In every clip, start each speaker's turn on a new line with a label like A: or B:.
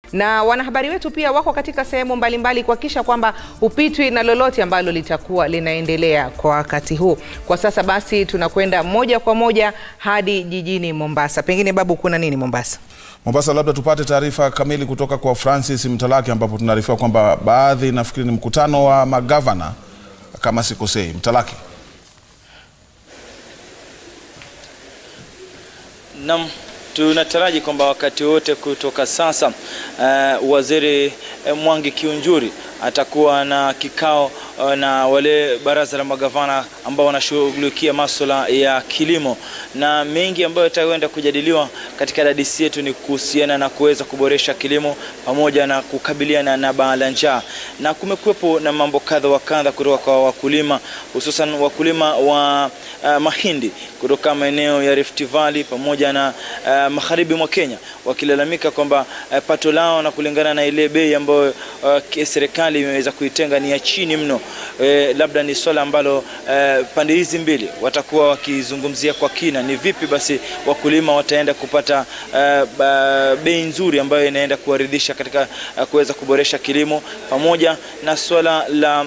A: Na wanahabari wetu pia wako katika sehemu mbalimbali kuhakikisha kwamba upitwi na lolote ambalo litakuwa linaendelea kwa wakati huu. Kwa sasa basi tunakwenda moja kwa moja hadi jijini Mombasa. Pengine Babu, kuna nini Mombasa?
B: Mombasa, labda tupate taarifa kamili kutoka kwa Francis Mtalaki, ambapo tunaarifiwa kwamba baadhi, nafikiri ni mkutano wa magavana kama sikosei. Mtalaki.
C: Naam, tunataraji kwamba wakati wote kutoka sasa waziri Mwangi Kiunjuri atakuwa na kikao na wale baraza la magavana ambao wanashughulikia masuala ya kilimo, na mengi ambayo yatakwenda kujadiliwa katika dadisi yetu ni kuhusiana na kuweza kuboresha kilimo pamoja na kukabiliana na baa la njaa. Na kumekuwepo na mambo kadha wa kadha kutoka kwa wakulima, hususan wakulima wa mahindi kutoka maeneo ya Rift Valley pamoja na magharibi mwa Kenya, wakilalamika kwamba pato lao na kulingana na ile bei ambayo serikali imeweza kuitenga ni ya chini mno. Labda ni swala ambalo pande hizi mbili watakuwa wakizungumzia kwa kina, ni vipi basi wakulima wataenda kupata bei nzuri ambayo inaenda kuwaridhisha katika kuweza kuboresha kilimo, pamoja na swala la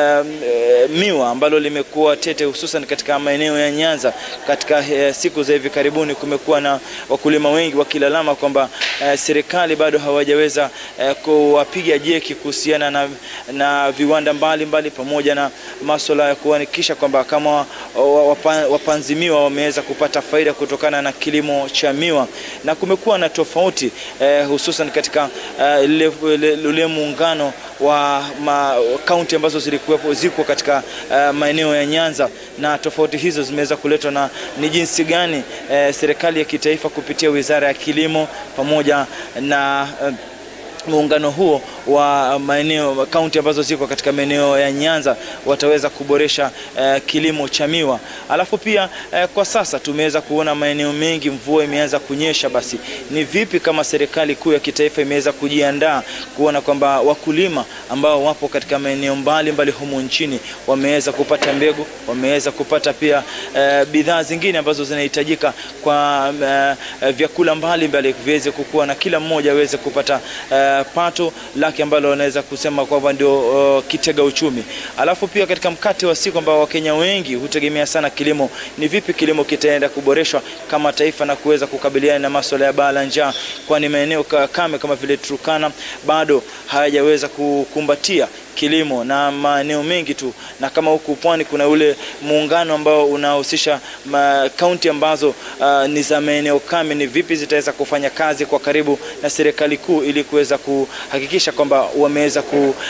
C: miwa ambalo limekuwa tete hususan katika maeneo ya Nyanza. Katika siku za hivi karibuni kumekuwa na wakulima wengi wakilalama kwamba serikali bado hawajaweza kuwapiga jeki kuhusiana na viwanda mbalimbali pamoja na masuala ya kuhakikisha kwamba kama wapanzi miwa wameweza kupata faida kutokana na kilimo cha miwa. Na kumekuwa na tofauti hususan katika ule muungano wa kaunti ambazo ziko katika maeneo ya Nyanza, na tofauti hizo zimeweza kuletwa na ni jinsi gani serikali ya kitaifa kupitia wizara ya kilimo pamoja na muungano huo wa maeneo kaunti ambazo ziko katika maeneo ya Nyanza wataweza kuboresha kilimo cha miwa. Alafu pia kwa sasa tumeweza kuona maeneo mengi mvua imeanza kunyesha. Basi ni vipi kama serikali kuu ya kitaifa imeweza kujiandaa kuona kwamba wakulima ambao wapo katika maeneo mbalimbali humu nchini wameweza kupata mbegu, wameweza kupata pia bidhaa zingine ambazo zinahitajika kwa vyakula mbalimbali viweze kukua na kila mmoja aweze kupata pato lake ambalo wanaweza kusema kwamba ndio kitega uchumi. Alafu pia katika mkate wa siku ambao Wakenya wengi hutegemea sana kilimo, ni vipi kilimo kitaenda kuboreshwa kama taifa na kuweza kukabiliana na masuala ya baa la njaa, kwani maeneo kame kama vile Turkana bado hayajaweza kukumbatia kilimo na maeneo mengi tu. Na kama huku pwani kuna ule muungano ambao unahusisha kaunti ambazo ni za maeneo kame, ni vipi zitaweza kufanya kazi kwa karibu na serikali kuu ili kuweza kuhakikisha kwamba wameweza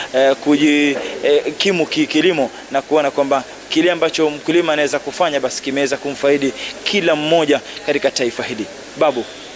C: kujikimu kilimo na kuona kwamba kile ambacho mkulima anaweza kufanya basi kimeweza kumfaidi kila mmoja katika taifa hili. Babu.